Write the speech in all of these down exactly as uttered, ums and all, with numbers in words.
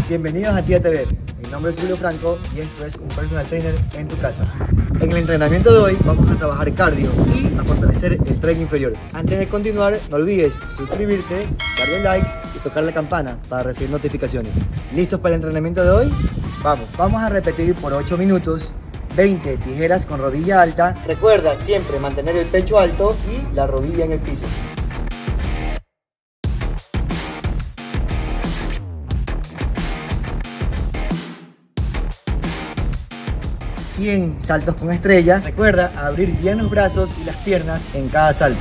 Bienvenidos a Tía T V. Mi nombre es Julio Franco y esto es un personal trainer en tu casa. En el entrenamiento de hoy vamos a trabajar cardio y a fortalecer el tren inferior. Antes de continuar, no olvides suscribirte, darle like y tocar la campana para recibir notificaciones. ¿Listos para el entrenamiento de hoy? Vamos, vamos a repetir por ocho minutos. veinte tijeras con rodilla alta. Recuerda siempre mantener el pecho alto y la rodilla en el piso. cien saltos con estrella. Recuerda abrir bien los brazos y las piernas en cada salto.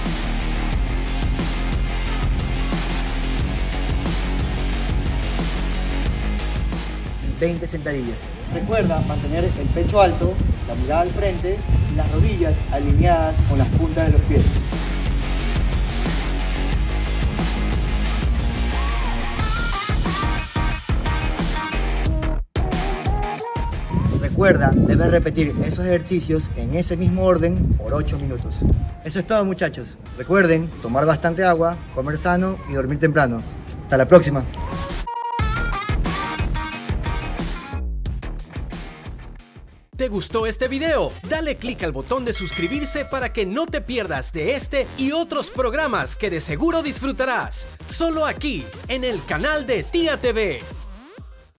veinte sentadillas. Recuerda mantener el pecho alto, la mirada al frente y las rodillas alineadas con las puntas de los pies. Recuerda, debes repetir esos ejercicios en ese mismo orden por ocho minutos. Eso es todo, muchachos. Recuerden tomar bastante agua, comer sano y dormir temprano. Hasta la próxima. ¿Te gustó este video? Dale click al botón de suscribirse para que no te pierdas de este y otros programas que de seguro disfrutarás. Solo aquí, en el canal de Tía T V.